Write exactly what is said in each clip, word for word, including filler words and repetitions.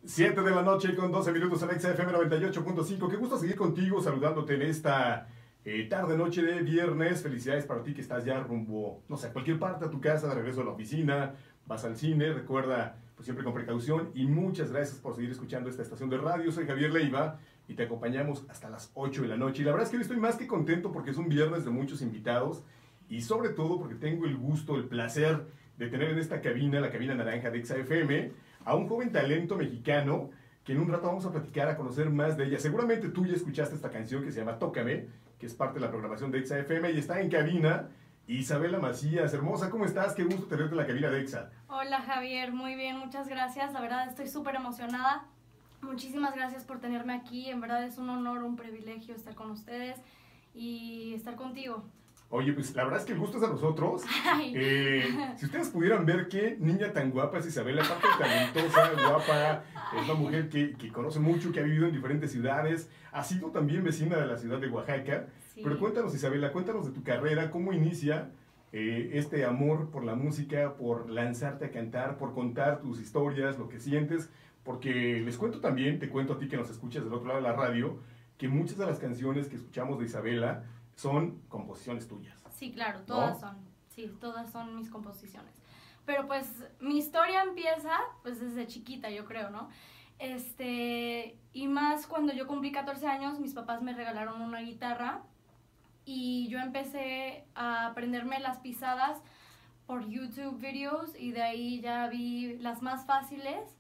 siete de la noche con doce minutos en Exa F M noventa y ocho punto cinco. Qué gusto seguir contigo, saludándote en esta eh, tarde, noche de viernes. Felicidades para ti que estás ya rumbo, no sé, a cualquier parte, a tu casa, de regreso a la oficina, vas al cine. Recuerda, pues siempre con precaución. Y muchas gracias por seguir escuchando esta estación de radio. Soy Javier Leiva y te acompañamos hasta las ocho de la noche. Y la verdad es que hoy estoy más que contento porque es un viernes de muchos invitados. Y sobre todo porque tengo el gusto, el placer de tener en esta cabina, la cabina naranja de Exa F M, a un joven talento mexicano que en un rato vamos a platicar, a conocer más de ella. Seguramente tú ya escuchaste esta canción que se llama Tócame, que es parte de la programación de Exa F M, y está en cabina Isabela Macías. Hermosa, ¿cómo estás? Qué gusto tenerte en la cabina de Exa. Hola Javier, muy bien, muchas gracias. La verdad estoy súper emocionada. Muchísimas gracias por tenerme aquí. En verdad es un honor, un privilegio estar con ustedes y estar contigo. Oye, pues la verdad es que el gusto es a nosotros. Eh, si ustedes pudieran ver qué niña tan guapa es Isabela, aparte de talentosa, guapa, es una mujer que, que conoce mucho, que ha vivido en diferentes ciudades, ha sido también vecina de la ciudad de Oaxaca. Sí. Pero cuéntanos, Isabela, cuéntanos de tu carrera, cómo inicia eh, este amor por la música, por lanzarte a cantar, por contar tus historias, lo que sientes, porque les cuento también, te cuento a ti que nos escuchas del otro lado de la radio, que muchas de las canciones que escuchamos de Isabela son composiciones tuyas. Sí, claro, todas ¿no? son, sí, todas son mis composiciones. Pero pues mi historia empieza pues desde chiquita, yo creo, ¿no? Este, y más cuando yo cumplí catorce años, mis papás me regalaron una guitarra y yo empecé a aprenderme las pisadas por YouTube videos y de ahí ya vi las más fáciles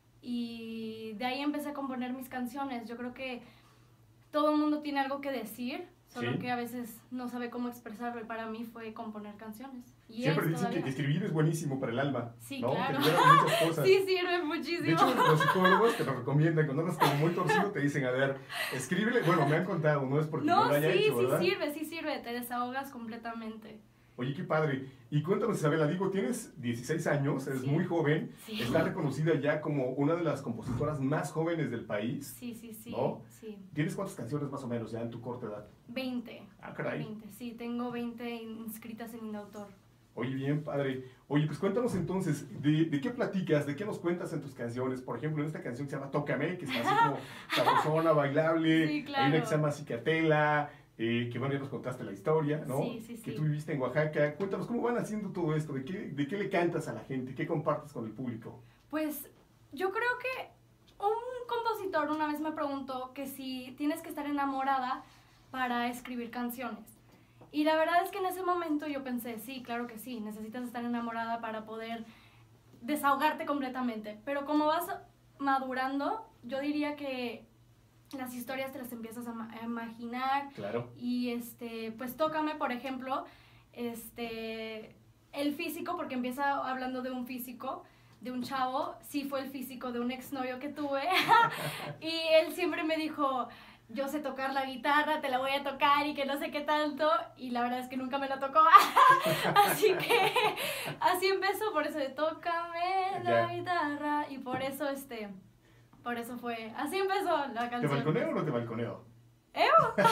y de ahí empecé a componer mis canciones. Yo creo que todo el mundo tiene algo que decir, solo ¿sí? que a veces no sabe cómo expresarlo, y para mí fue componer canciones. Y siempre dicen todavía que escribir es buenísimo para el alma, sí, ¿no? Claro. Te liberan muchas cosas. Sí, sirve muchísimo. De hecho, los psicólogos te lo recomiendan, cuando andas como muy torcido te dicen, a ver, escríbele, bueno, me han contado, no es porque no, no lo haya sí, hecho, ¿verdad? Sí, sirve, sí sirve, te desahogas completamente. Oye, qué padre. Y cuéntanos, Isabela, digo, tienes dieciséis años, eres sí. muy joven, sí. Estás reconocida ya como una de las compositoras más jóvenes del país. Sí, sí, sí. ¿No? Sí. ¿Tienes cuántas canciones más o menos ya en tu corta edad? veinte. Ah, caray. veinte, sí, tengo veinte inscritas en Indautor. Oye, bien, padre. Oye, pues cuéntanos entonces, ¿de, ¿de qué platicas? ¿De qué nos cuentas en tus canciones? Por ejemplo, en esta canción que se llama Tócame, que está así como sabrosona, bailable. Sí, claro. Hay una que se llama Cicatela. Eh, que bueno, ya nos contaste la historia, ¿no? Sí, sí, sí. Que tú viviste en Oaxaca. Cuéntanos, ¿cómo van haciendo todo esto? ¿De qué, de qué le cantas a la gente? ¿Qué compartes con el público? Pues yo creo que un compositor una vez me preguntó que si tienes que estar enamorada para escribir canciones. Y la verdad es que en ese momento yo pensé, sí, claro que sí, necesitas estar enamorada para poder desahogarte completamente. Pero como vas madurando, yo diría que las historias te las empiezas a, a imaginar. Claro. Y este, pues Tócame, por ejemplo, este, el físico, porque empieza hablando de un físico, de un chavo, sí fue el físico de un exnovio que tuve. Y él siempre me dijo, yo sé tocar la guitarra, te la voy a tocar y que no sé qué tanto. Y la verdad es que nunca me la tocó. Así que así empezó, por eso de Tócame la yeah. guitarra. Y por eso este... Por eso fue, así empezó la canción. ¿Te balconeo o no te balconeo? ¿Eh?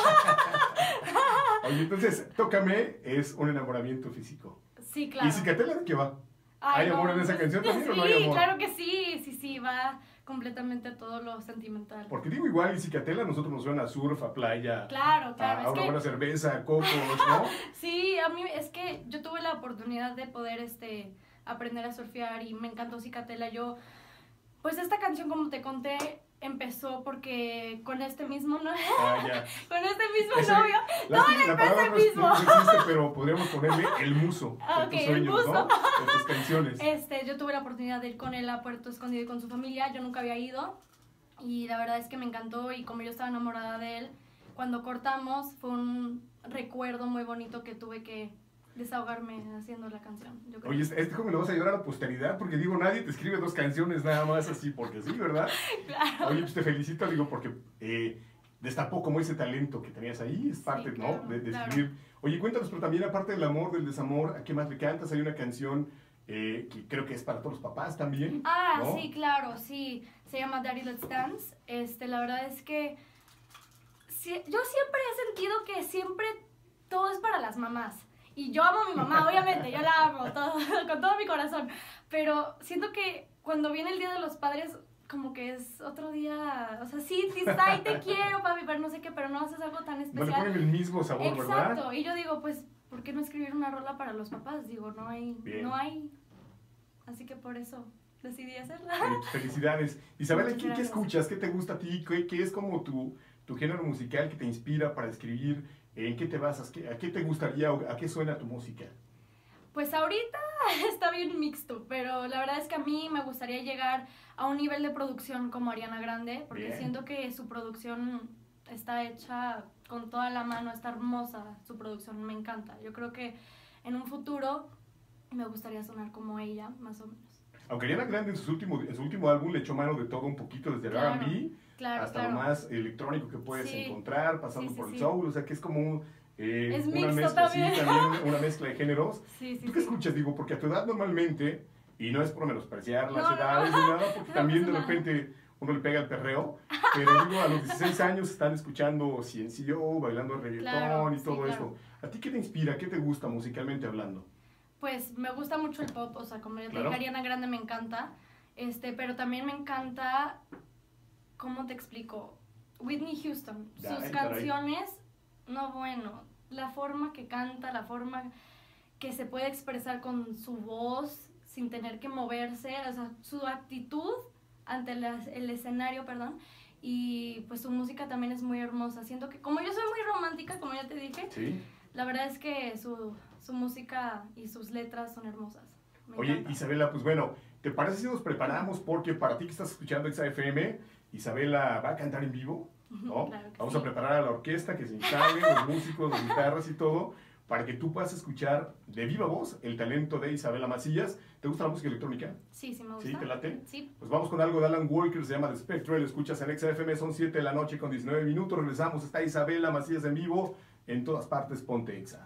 Oye, entonces, Tócame es un enamoramiento físico. Sí, claro. ¿Y Cicatela de qué va? Ay, ¿Hay no, amor en esa canción también sí, o no hay amor? Sí, claro que sí, sí, sí, va completamente a todo lo sentimental. Porque digo, igual, y Cicatela nosotros nos suena a surf, a playa. Claro, claro. A, es a una que... buena cerveza, a cocos, ¿no? Sí, a mí es que yo tuve la oportunidad de poder este, aprender a surfear y me encantó Cicatela. Yo, pues esta canción, como te conté, empezó porque con este mismo novio, ah, ya. con este mismo Ese, novio, la, no, la, le palabra el no, mismo. No existe, pero podríamos ponerle el muso ah, de okay, tus sueños, el muso. ¿no? De tus canciones. Este, yo tuve la oportunidad de ir con él a Puerto Escondido y con su familia, yo nunca había ido y la verdad es que me encantó y como yo estaba enamorada de él, cuando cortamos fue un recuerdo muy bonito que tuve que desahogarme haciendo la canción. Yo creo. Oye, este joven lo vas a ayudar a la posteridad, porque digo, nadie te escribe dos canciones nada más así, porque sí, ¿verdad? Claro. Oye, pues te felicito, digo, porque eh, destapó como ese talento que tenías ahí, es parte, sí, claro, ¿no? De, de claro. escribir. Oye, cuéntanos, pero también aparte del amor, del desamor, ¿a qué más le cantas? Hay una canción eh, que creo que es para todos los papás también. Ah, ¿no? sí, claro, sí. Se llama Daddy Let's Dance. Este, la verdad es que sí, yo siempre he sentido que siempre todo es para las mamás. Y yo amo a mi mamá, obviamente, yo la amo todo, con todo mi corazón. Pero siento que cuando viene el Día de los Padres, como que es otro día, o sea, sí, sí está ahí, te quiero, papi, pero no sé qué, pero no haces algo tan especial. No le ponen el mismo sabor, Exacto. ¿verdad? Exacto, y yo digo, pues, ¿por qué no escribir una rola para los papás? Digo, no hay, Bien. no hay, así que por eso decidí hacerla. Eh, felicidades. Isabela, Muchas ¿qué, ¿qué gracias. escuchas? ¿Qué te gusta a ti? ¿Qué, qué es como tu, tu género musical que te inspira para escribir? ¿En qué te basas? ¿Qué, ¿A qué te gustaría o a qué suena tu música? Pues ahorita está bien mixto, pero la verdad es que a mí me gustaría llegar a un nivel de producción como Ariana Grande, porque Bien. siento que su producción está hecha con toda la mano, está hermosa su producción, me encanta. Yo creo que en un futuro me gustaría sonar como ella, más o menos. Aunque Ariana Grande en, sus últimos, en su último álbum le echó mano de todo un poquito, desde el Claro, R and B claro, hasta claro. lo más electrónico que puedes Sí. encontrar, pasando Sí, sí, por el sí. soul, o sea que es como un, eh, Es una mixto mezcla, sí, también. también una mezcla de géneros. Sí, sí, ¿Tú qué sí. escuchas? Digo, porque a tu edad normalmente, y no es por menospreciar las No, no, edades no. ni nada, porque No también pasa de nada. repente uno le pega el perreo, pero digo, a los dieciséis años están escuchando C N C O, bailando reggaetón Claro, y sí, todo claro. eso. ¿A ti qué te inspira? ¿Qué te gusta musicalmente hablando? Pues me gusta mucho el pop, o sea, como ya te Claro. dije, Ariana Grande me encanta, este, pero también me encanta, ¿cómo te explico? Whitney Houston, sus Ay, caray. canciones, no bueno, la forma que canta, la forma que se puede expresar con su voz sin tener que moverse, o sea, su actitud ante el, el escenario, perdón, y pues su música también es muy hermosa. Siento que, como yo soy muy romántica, como ya te dije, Sí. la verdad es que su, su música y sus letras son hermosas. Me Oye, encanta. Isabela, pues bueno, ¿te parece si nos preparamos? Porque para ti que estás escuchando X F M, Isabela va a cantar en vivo, ¿no? Claro que Vamos sí. a preparar a la orquesta, que se instale, los músicos, las guitarras y todo, para que tú puedas escuchar de viva voz el talento de Isabela Macías. ¿Te gusta la música electrónica? Sí, sí me gusta. ¿Sí? ¿Te late? Sí. Pues vamos con algo de Alan Walker, se llama The Spectre, lo escuchas en X F M, son siete de la noche con diecinueve minutos, regresamos, está Isabela Macías en vivo, en todas partes, ponte Exa.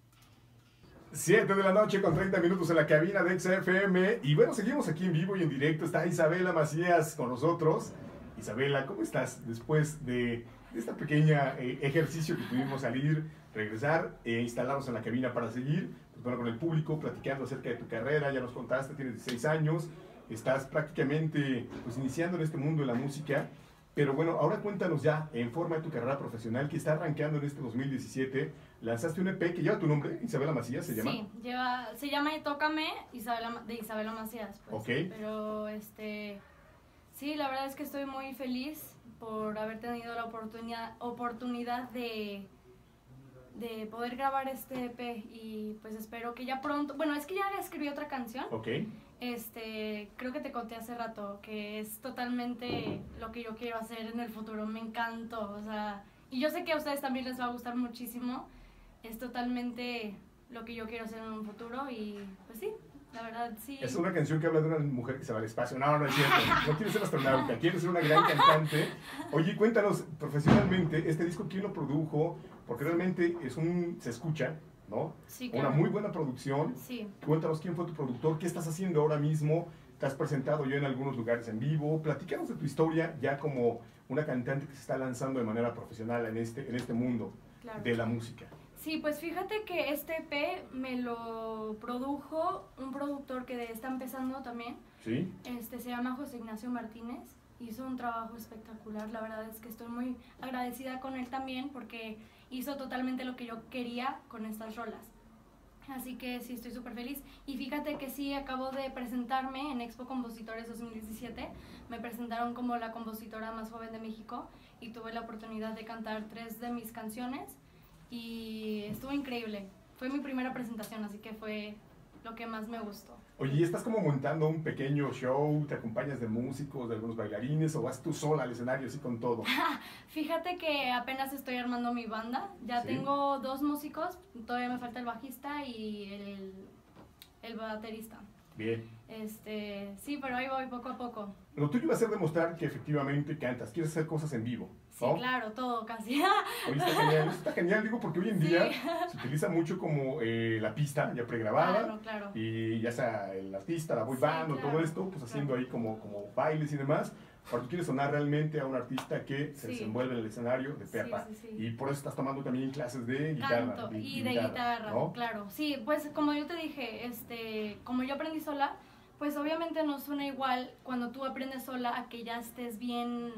siete de la noche con treinta minutos en la cabina de X F M. Y bueno, seguimos aquí en vivo y en directo. Está Isabela Macías con nosotros. Isabela, ¿cómo estás después de este pequeño eh, ejercicio que pudimos salir, regresar e instalarnos en la cabina para seguir pues, bueno, con el público, platicando acerca de tu carrera? Ya nos contaste, tienes dieciséis años, estás prácticamente pues, iniciando en este mundo de la música. Pero bueno, ahora cuéntanos ya en forma de tu carrera profesional que está arrancando en este dos mil diecisiete. Lanzaste un E P que lleva tu nombre, Isabela Macías, ¿se llama? Sí, lleva, se llama Tócame Isabela, de Isabela Macías. Pues. Ok. Pero, este, sí, la verdad es que estoy muy feliz por haber tenido la oportunidad, oportunidad de, de poder grabar este E P y pues espero que ya pronto, bueno, es que ya escribí otra canción. Ok. Este, creo que te conté hace rato que es totalmente lo que yo quiero hacer en el futuro, me encantó, o sea, y yo sé que a ustedes también les va a gustar muchísimo, es totalmente lo que yo quiero hacer en un futuro y pues sí, la verdad sí. Es una canción que habla de una mujer que se va al espacio. No, no es cierto. No quiere ser astronauta, quiere ser una gran cantante. Oye, cuéntanos profesionalmente, este disco, ¿quién lo produjo? Porque realmente es un, se escucha, ¿no? Sí, claro. Una muy buena producción. Sí. Cuéntanos quién fue tu productor, qué estás haciendo ahora mismo. Te has presentado ya en algunos lugares en vivo. Platícanos de tu historia ya como una cantante que se está lanzando de manera profesional en este, en este mundo Claro. de la música. Sí, pues fíjate que este E P me lo produjo un productor que está empezando también. ¿Sí? Este se llama José Ignacio Martínez. Hizo un trabajo espectacular. La verdad es que estoy muy agradecida con él también porque hizo totalmente lo que yo quería con estas rolas. Así que sí, estoy súper feliz. Y fíjate que sí, acabo de presentarme en Expo Compositores dos mil diecisiete. Me presentaron como la compositora más joven de México y tuve la oportunidad de cantar tres de mis canciones. Y estuvo increíble. Fue mi primera presentación, así que fue lo que más me gustó. Oye, ¿y estás como montando un pequeño show? ¿Te acompañas de músicos, de algunos bailarines o vas tú sola al escenario así con todo? Fíjate que apenas estoy armando mi banda. Ya ¿Sí? tengo dos músicos, todavía me falta el bajista y el, el baterista. Bien. Este, sí, pero ahí voy poco a poco. Lo tuyo va a ser demostrar que efectivamente cantas, quieres hacer cosas en vivo, Sí, ¿no? claro, todo casi. Oye, está genial, eso está genial, digo, porque hoy en Sí. día se utiliza mucho como eh, la pista ya pregrabada. Claro, claro. Y ya sea el artista, la boy Sí, band o claro, todo esto, pues haciendo claro. ahí como, como bailes y demás. Pero tú quieres sonar realmente a un artista que se Sí. desenvuelve en el escenario de Sí, pepa. sí, sí. Y por eso estás tomando también clases de guitarra. Canto y de guitarra, ¿no? claro. Sí, pues como yo te dije, este, como yo aprendí sola, Pues obviamente no suena igual cuando tú aprendes sola a que ya estés bien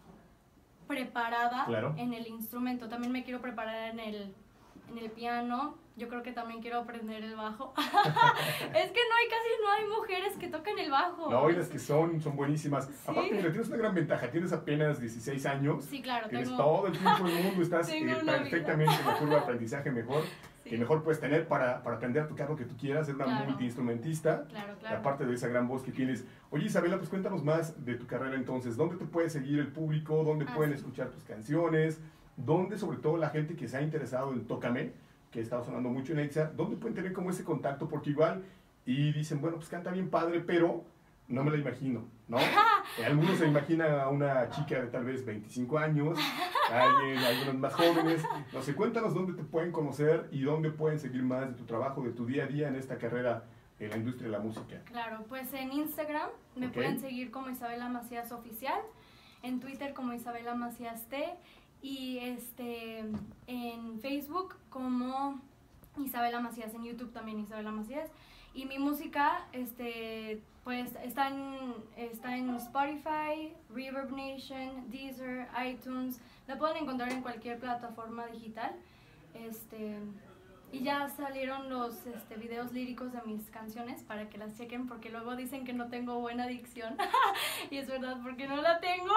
preparada claro. en el instrumento. También me quiero preparar en el, en el piano. Yo creo que también quiero aprender el bajo. Es que no hay casi no hay mujeres que toquen el bajo. No, y las que son, son buenísimas. Sí. Aparte, mira, tienes una gran ventaja. Tienes apenas dieciséis años. Sí, claro. Tienes tengo... todo el tiempo del mundo. Estás eh, perfectamente en la curva de aprendizaje mejor. Sí. Que mejor puedes tener para, para aprender a tocar lo que tú quieras. Ser una claro. multiinstrumentista. Claro, claro. Aparte de esa gran voz que tienes. Oye, Isabela, pues cuéntanos más de tu carrera entonces. ¿Dónde te puede seguir el público? ¿Dónde ah, pueden sí. escuchar tus canciones? ¿Dónde, sobre todo, la gente que se ha interesado en Tócame, que está sonando mucho en Exa, dónde pueden tener como ese contacto? Porque igual, y dicen, bueno, pues canta bien padre, pero no me la imagino, ¿no? Algunos se imaginan a una chica de tal vez veinticinco años, alguien, algunos más jóvenes. No sé, cuéntanos dónde te pueden conocer y dónde pueden seguir más de tu trabajo, de tu día a día en esta carrera en la industria de la música. Claro, pues en Instagram me okay. pueden seguir como Isabela Macías Oficial, en Twitter como Isabela Macías T, y este en Facebook como Isabela Macías, en YouTube también Isabela Macías. Y mi música este pues está en, está en Spotify, Reverb Nation, Deezer, iTunes. La pueden encontrar en cualquier plataforma digital. Este y ya salieron los este, videos líricos de mis canciones para que las chequen, porque luego dicen que no tengo buena dicción. Y es verdad, porque no la tengo.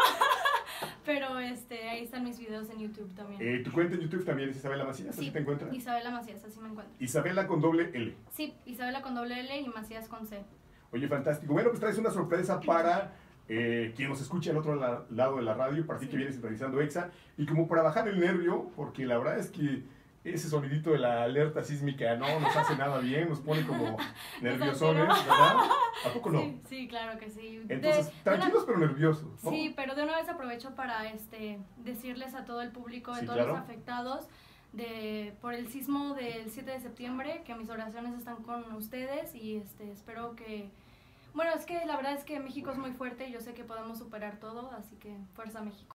Pero este, ahí están mis videos en YouTube también. Eh, ¿Tu cuenta en YouTube también es Isabela Macías? ¿Así sí, te encuentras? Isabela Macías, así me encuentro. Isabela con doble L. Sí, Isabela con doble L y Macías con C. Oye, fantástico. Bueno, pues traes una sorpresa para eh, quien nos escuche al otro la, lado de la radio, para ti sí. que vienes sintonizando Exa, y como para bajar el nervio, porque la verdad es que ese sonidito de la alerta sísmica no nos hace nada bien, nos pone como nerviosones, ¿verdad? ¿A poco no? Sí, sí, claro que sí. Entonces, de, tranquilos una, pero nerviosos, ¿no? Sí, pero de una vez aprovecho para este decirles a todo el público, a sí, todos claro. los afectados de por el sismo del siete de septiembre, que mis oraciones están con ustedes y este espero que... Bueno, es que la verdad es que México es muy fuerte y yo sé que podemos superar todo, así que fuerza México.